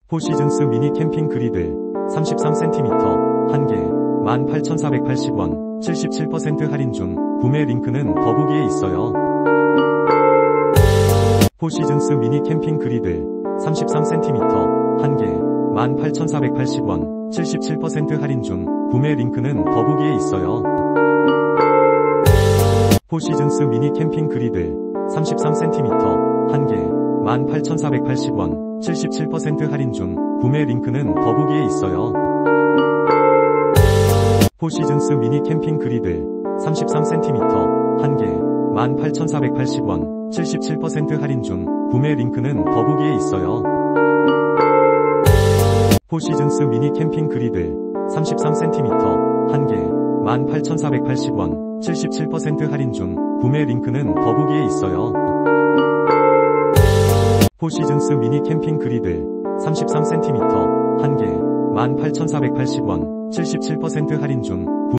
포시즌스 미니 캠핑 그리들 33cm 1개 18,480원 77% 할인 중 구매 링크는 더보기에 있어요. 포시즌스 미니 캠핑 그리들 33cm 1개 18,480원 77% 할인 중 구매 링크는 더보기에 있어요. 포시즌스 미니 캠핑 그리들 33cm 1개 18,480원 77% 할인 중 구매 링크는 더보기에 있어요. 포시즌스 미니 캠핑 그리들 33cm 1개 18,480원 77% 할인 중 구매 링크는 더보기에 있어요. 포시즌스 미니 캠핑 그리들 33cm 1개 18,480원 77% 할인 중 구매 링크는 더보기에 있어요. 포시즌스 미니 캠핑 그리들 33cm 1개 18,480원 77% 할인 중